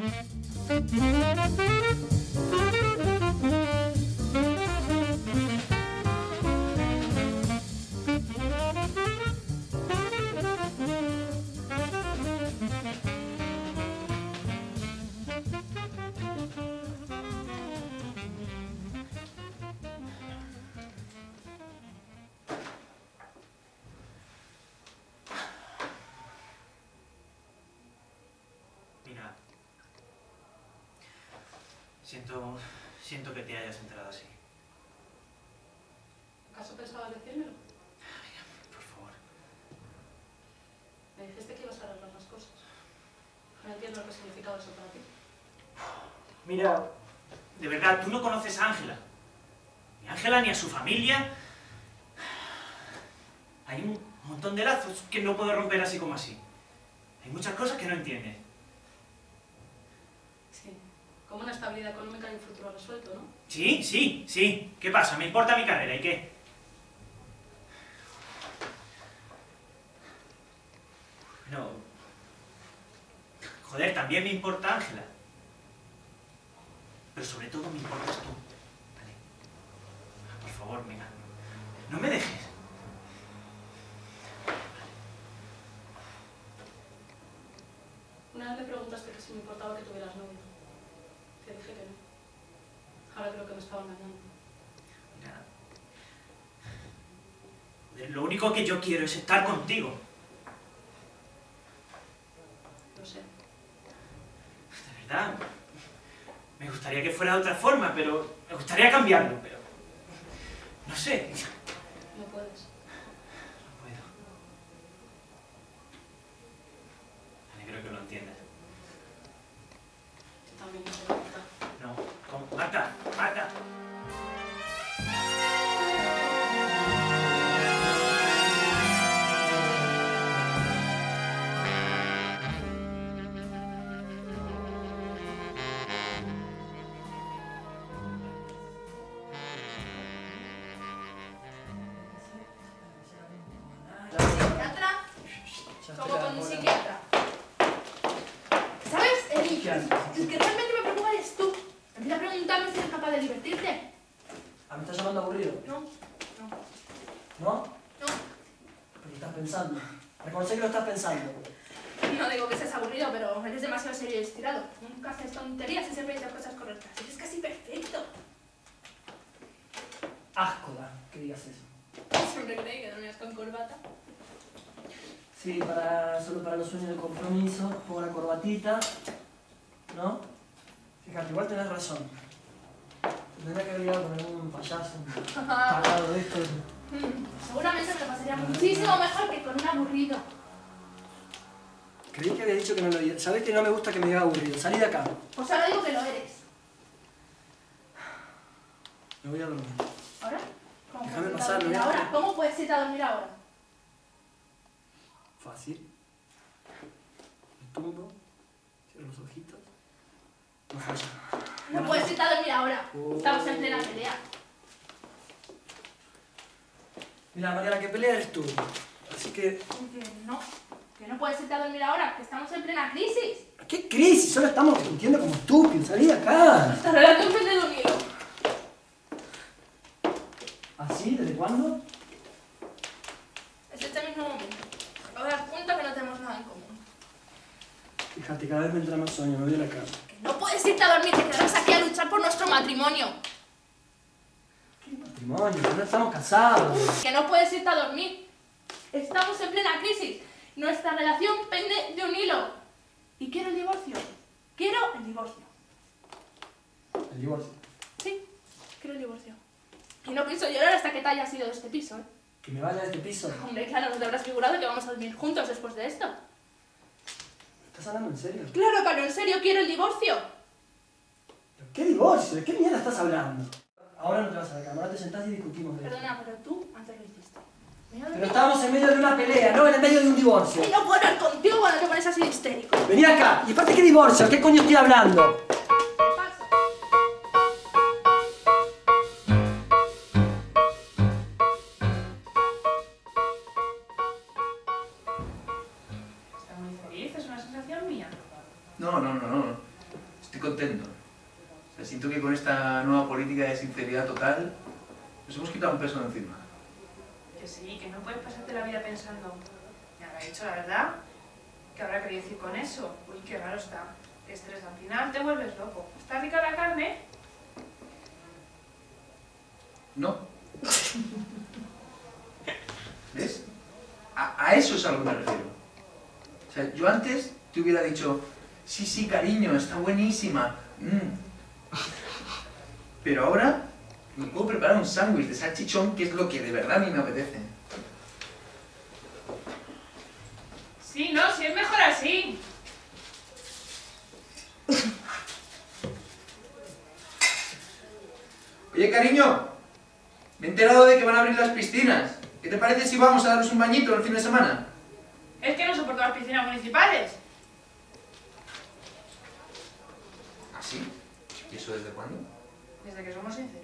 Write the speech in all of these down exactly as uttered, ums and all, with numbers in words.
Siento, siento que te hayas enterado así. ¿Acaso pensabas decírmelo? Por favor. Me dijiste que ibas a arreglar las cosas. No entiendo lo que significaba eso para ti. Mira, de verdad, tú no conoces a Ángela. Ni a Ángela ni a su familia. Hay un montón de lazos que no puedo romper así como así. Hay muchas cosas que no entiendes. Sí, como una estabilidad económica y un futuro resuelto, ¿no? Sí, sí, sí. ¿Qué pasa? ¿Me importa mi carrera? ¿Y qué? Bueno... Joder, también me importa Ángela. Pero sobre todo me importas tú. ¿Vale? Por favor, venga. No me dejes. Una vez me preguntaste que si me importaba que tuvieras novio. Te dije que no. Ahora creo que me estaba engañando. Mira. Joder, lo único que yo quiero es estar contigo. Lo sé. De verdad. Me gustaría que fuera de otra forma, pero... Me gustaría cambiarlo, pero... No sé. No puedes. No puedo. Me alegro que lo entiendas. Yo también me quiero cortar. No. ¿Cómo? Marta, Marta. Como con mi psiquiatra. ¿Sabes? El, el que realmente me preocupa eres tú. Empieza a preguntarme si eres capaz de divertirte. ¿Ah, me estás llamando aburrido? No, no, ¿No? no. ¿Pero qué estás pensando? Reconoce que lo estás pensando. No digo que seas aburrido, pero eres demasiado serio y estirado. Nunca haces tonterías y siempre dices cosas correctas. Eres casi perfecto. Asco da que digas eso. Siempre creí que dormías con corbata. Sí, para, solo para los sueños de compromiso, pongo la corbatita, ¿no? Fíjate, igual tenés razón. Tendría que haber llegado con algún payaso, un tarado de esto. Seguramente me lo pasaría muchísimo mejor que con un aburrido. Creí que había dicho que no lo diga. Sabés que no me gusta que me diga aburrido. Salí de acá. Pues ahora digo que lo eres. Me voy a dormir. ¿Ahora? ¿Cómo Déjame puedes irte a pasar, dormir lo voy a- ahora? ¿Cómo puedes irte a dormir ahora? Fácil. Me tumbo, cierro los ojitos. No falla. No puedes irte a dormir ahora. Oh. Estamos en plena pelea. Mira, Mariana, que pelea eres tú. Así que... Que no. Que no puedes irte a dormir ahora, que estamos en plena crisis. ¿Qué crisis? Solo estamos discutiendo como estúpidos. Salí de acá. Esta relación pende de un hilo. ¿Así? ¿Desde cuándo? Es este mismo momento. Me voy a dar cuenta que no tenemos nada en común. Fíjate, cada vez me entra más sueño. Me voy a la cama. Que no puedes irte a dormir, te quedarás aquí a luchar por nuestro matrimonio. ¿Qué matrimonio? Que no estamos casados. Que no puedes irte a dormir. Estamos en plena crisis. Nuestra relación pende de un hilo. Y quiero el divorcio. Quiero el divorcio. El divorcio. Sí, quiero el divorcio. Y no pienso llorar hasta que te hayas ido de este piso, ¿eh? ¿Que me vaya de este piso? Hombre, claro, no te habrás figurado que vamos a dormir juntos después de esto. ¿Estás hablando en serio? Claro, Carlos, en serio, quiero el divorcio. ¿Pero qué divorcio? ¿De qué mierda estás hablando? Ahora no te vas a la cama, ahora te sentás y discutimos de esto. Perdona, pero tú antes lo hiciste. Me voy a Pero dormir. estábamos en medio de una pelea, no en el medio de un divorcio. Y no puedo hablar contigo cuando te pones así de histérico. Vení acá. ¿Y aparte qué divorcio? ¿Qué coño estoy hablando? ¿Qué pasa? Está muy feliz, es una sensación mía. No, no, no, no. estoy contento. O sea, siento que con esta nueva política de sinceridad total nos hemos quitado un peso de encima. Que sí, que no puedes pasarte la vida pensando, me habrá dicho la verdad, ¿qué habrá querido decir con eso? Uy, qué raro está. Qué estrés, al final te vuelves loco. ¿Está rica la carne? No. ¿Ves? A, a eso es a lo que me refiero. O sea, yo antes te hubiera dicho, sí, sí, cariño, está buenísima. Mm. Pero ahora me puedo preparar un sándwich de salchichón, que es lo que de verdad a mí me apetece. Sí, no, sí es mejor así. Oye, cariño, me he enterado de que van a abrir las piscinas. ¿Qué te parece si vamos a daros un bañito el fin de semana? Es que no soporto las piscinas municipales. ¿Ah, sí? ¿Y eso desde cuándo? Desde que somos sinceros.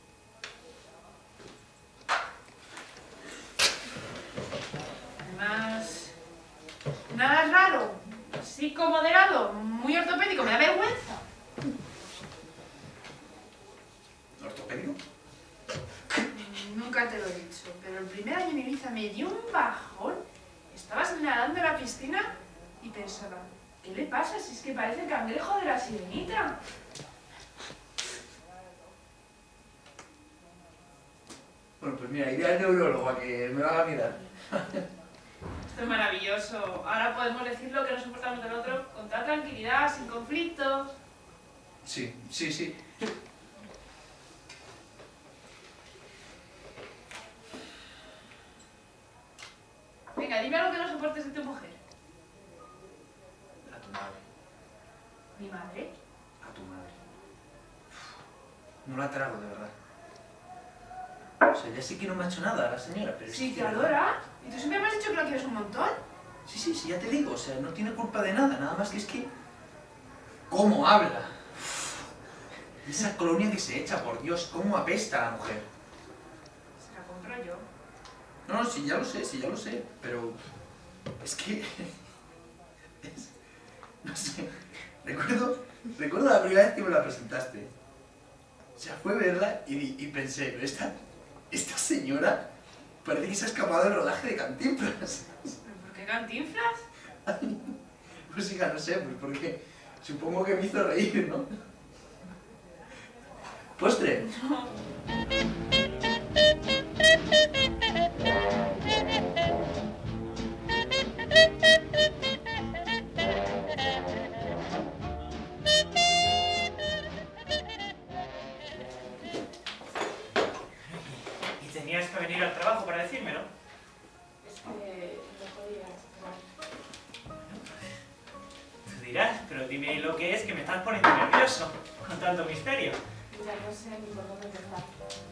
Además, nada es raro. Psicomoderado, muy ortopédico, me da vergüenza. ¿Ortopédico? Nunca te lo he dicho, pero el primer año mi Ibiza me dio un bajón. Estabas nadando en la piscina y pensaba, ¿qué le pasa si es que parece el cangrejo de la sirenita? Bueno, pues mira, iré al neurólogo a que me lo haga mirar. Esto es maravilloso. Ahora podemos decir lo que nos soportamos del otro con toda tranquilidad, sin conflictos. Sí, sí, sí. Venga, dime algo que no soportes de tu mujer. A tu madre. ¿Mi madre? A tu madre. No la trago, de verdad. O sea, ya sé que no me ha hecho nada la señora, pero... Sí, es te que- adora. ¿Y tú siempre me has dicho que la quieres un montón? Sí, sí, sí, ya te digo, o sea, no tiene culpa de nada, nada más que es que... ¿Cómo habla? Esa colonia que se echa, por Dios, cómo apesta a la mujer. Se la compro yo. No, no, sí, ya lo sé, sí, ya lo sé, pero... Es que... es- No sé, recuerdo, recuerdo la primera vez que me la presentaste. O sea, fue verla y, y pensé, pero esta, esta señora parece que se ha escapado del rodaje de Cantinflas. ¿Pero por qué Cantinflas? Pues hija, no sé, pues porque supongo que me hizo reír, ¿no? ¿Postre? Y tenías que venir al trabajo para decírmelo. Es que no podía. Tú dirás, pero dime lo que es, que me estás poniendo nervioso con tanto misterio. Ya no sé ni por dónde empezar.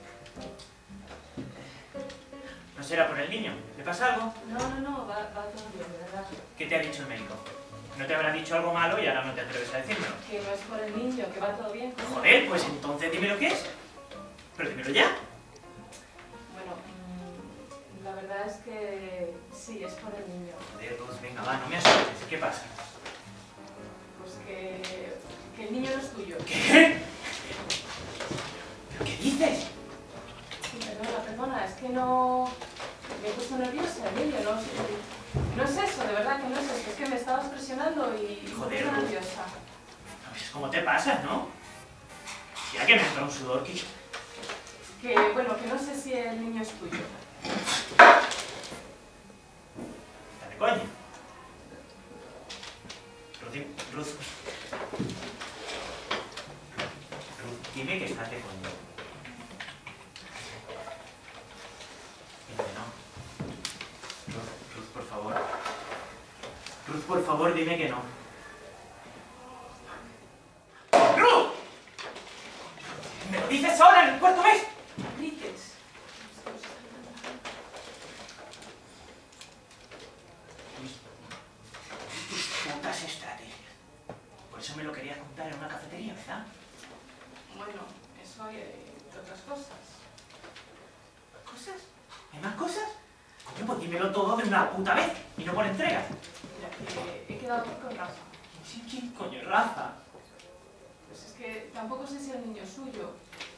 ¿No será por el niño? ¿Le pasa algo? No, no, no, va, va todo bien, de verdad. ¿Qué te ha dicho el médico? ¿No te habrá dicho algo malo y ahora no te atreves a decírmelo? Que no es por el niño, que va todo bien. coño. Joder, pues entonces dime lo que es. Pero dímelo ya. Bueno, mm, la verdad es que sí, es por el niño. Joder, Luz, venga, va, no me asustes. ¿Qué pasa? Pues que, que el niño no es tuyo. ¿Qué? ¿Pero qué dices? Sí, perdona, perdona, es que no... Me he puesto nerviosa, Emilio, no, sé- no es eso, de verdad que no es eso, es que me estabas presionando y me Joder, puse Luz. nerviosa. No ves cómo te pasas, ¿no? Ya que me entra un sudor, que... Que, bueno, que no sé si el niño es tuyo. Dale, coño. Ruth, di- Ruth. Ruth, dime que estás de coño. Dime que no. Ruth, Ruth, por favor. Ruth, por favor, dime que no. ¡Ruth! ¿Me lo dices ahora en el cuarto mes? Grites. Tus putas estrategias. Por eso me lo querías contar en una cafetería, ¿verdad? Bueno, eso hay eh, otras cosas. ¿Cosas? ¿Hay más cosas? Coño, pues dímelo todo de una puta vez y no por entregas. Mira, que he quedado con Rafa. ¿Quién, quién coño es Rafa? tampoco sé si el niño es suyo.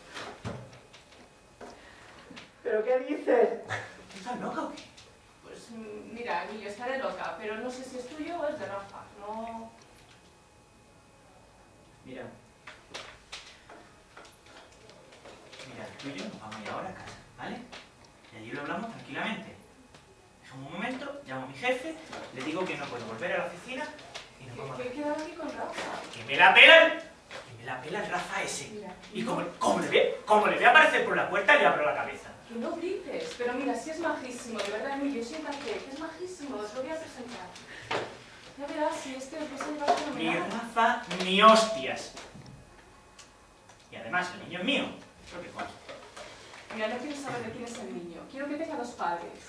¿Pero qué dices? ¿Estás loca o qué? Pues mm, mira, Emilio, estaré loca, pero no sé si es tuyo o es de Rafa. No... Mira. Mira, tú y yo nos vamos a ir ahora a casa, ¿vale? Y allí lo hablamos tranquilamente. Déjame un momento, llamo a mi jefe, le digo que no puedo volver a la oficina y nos vamos a... Que he quedado aquí con Rafa. ¡Que me la pelan! ¡Que me la pela el Rafa ese! Mira, Y no- como, como, le ve, como le ve aparecer por la puerta, le abro la cabeza. Que no grites, pero mira, si es majísimo, de verdad, Emilio, siéntate, que es majísimo, os lo voy a presentar. Ya verás, si es que os vais a llevar Ni fenomenal. Rafa ni hostias. Y además, el niño es mío. Eso que consta. Mira, no quiero saber de quién es el niño, quiero que tenga dos padres.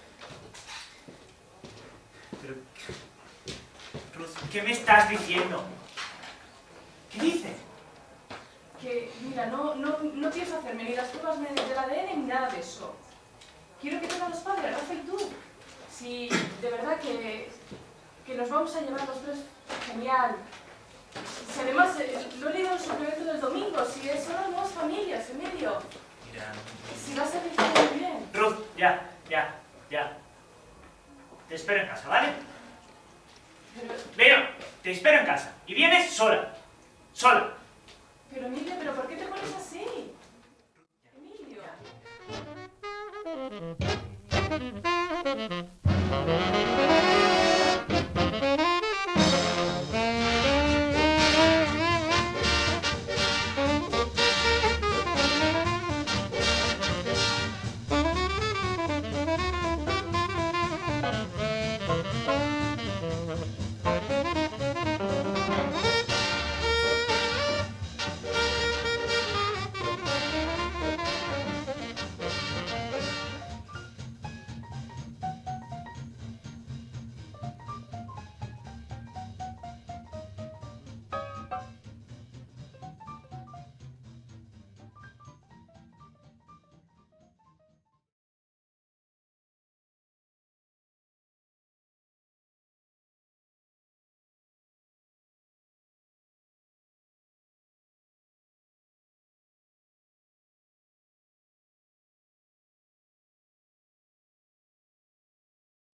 Pero... Ruth, ¿qué me estás diciendo? ¿Qué dices? Que, mira, no, no, no pienso hacerme ni las pruebas del A D N ni nada de eso. Quiero que tenga dos padres, Rafa y tú. Si de verdad que, que nos vamos a llevar los tres, genial. Si además, eh, lo he leído en el suplemento del domingo, si son las nuevas familias, Emilio. Mira... Si va a ser muy bien. Ruth, ya, ya, ya. Te espero en casa, ¿vale? Pero, Veo, te espero en casa. Y vienes sola. Sola. pero Emilio, ¿pero por qué te pones así? Emilio.